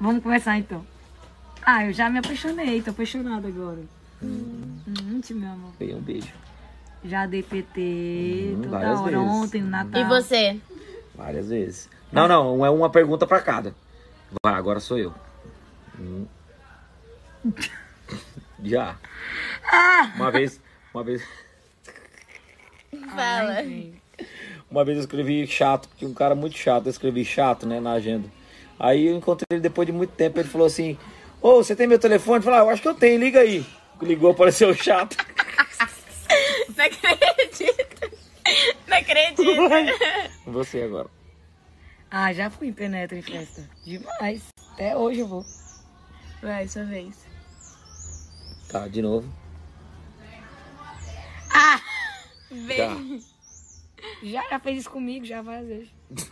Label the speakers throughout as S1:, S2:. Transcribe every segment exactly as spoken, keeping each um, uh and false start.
S1: Vamos conversar então. Ah, eu já me apaixonei, tô apaixonada agora. Hum, hum meu amor.
S2: Ganhei um beijo.
S1: Já dei P T
S2: Hum,
S1: toda
S2: várias
S1: hora,
S2: vezes.
S1: ontem, no Natal.
S3: E você?
S2: Várias vezes. Não, não, é uma pergunta pra cada. Vai, agora sou eu. Hum. Já.
S1: Ah!
S2: Uma vez, uma vez,
S3: Fala.
S1: Ai,
S2: uma vez eu escrevi chato, tinha um cara muito chato, eu escrevi chato, né, na agenda. Aí eu encontrei ele depois de muito tempo, ele falou assim: ô, você tem meu telefone? Eu falei: ah, eu acho que eu tenho, liga aí. Ligou, apareceu chato.
S3: Não acredito. Não acredito.
S2: Você agora.
S1: ah, já fui em penetra em festa. Demais. Até hoje eu vou.
S3: Vai, sua vez.
S2: Tá, de novo.
S1: Ah!
S3: Vem.
S1: Já, já fez isso comigo, já várias vezes.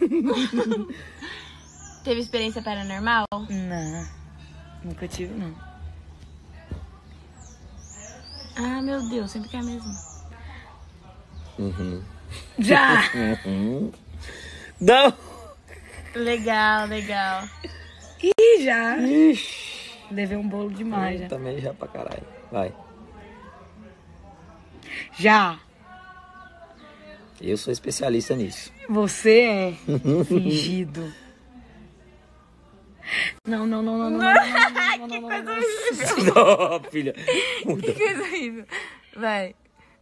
S3: Teve experiência paranormal?
S1: Não, nunca tive, não.
S3: Ah, meu Deus, sempre que é a mesma.
S2: Uhum.
S1: Já!
S2: Uhum. Não!
S3: Legal, legal.
S1: Ih, já!
S2: Ixi.
S1: Levei um bolo demais, já.
S2: Também já pra caralho. Vai.
S1: Já!
S2: Eu sou especialista nisso.
S1: Você é fingido. Não, não, não, não, não, não, não, não, não, não, não, não, não.
S2: Não, filha. Muda.
S3: Que coisa horrível. Vai.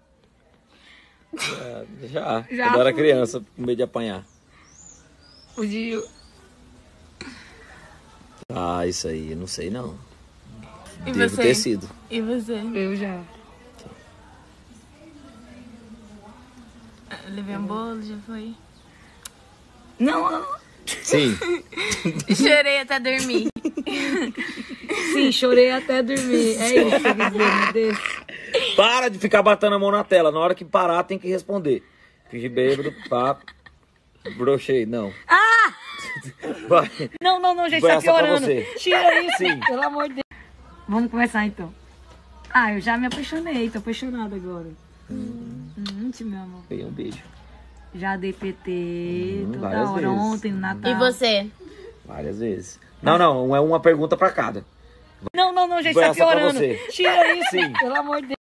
S2: Já.
S1: Já
S2: Quando eu era
S1: fui.
S2: criança, com medo de apanhar.
S1: O de...
S2: Ah, isso aí, eu não sei não.
S3: E
S2: Devo
S3: você?
S2: ter sido.
S3: E você?
S1: Eu já.
S3: Levei um bolo, já foi.
S1: Não, não, não.
S2: Sim.
S3: Chorei até dormir.
S1: Sim, chorei até dormir. É isso que eu quis dizer, meu Deus.
S2: Para de ficar batendo a mão na tela. Na hora que parar, tem que responder. Fingir bêbado, pá. Brochei, não.
S1: Ah!
S2: Vai.
S1: Não, não, não, gente,
S2: Foi
S1: tá
S2: essa pra
S1: piorando.
S2: você.
S1: Tira isso,
S2: Sim.
S1: pelo amor de Deus. Vamos conversar então. Ah, eu já me apaixonei, tô apaixonada agora. Hum, meu amor.
S2: Ganhei um beijo.
S1: Já dei P T
S2: Hum,
S1: toda
S2: várias
S1: hora,
S2: vezes.
S1: ontem, no Natal.
S3: E você?
S2: Várias vezes. Não, não, é uma pergunta pra cada.
S1: Não, não, não, gente,
S2: Foi
S1: tá
S2: essa pra
S1: piorando.
S2: você.
S1: Tira isso,
S2: Sim.
S1: pelo amor de Deus.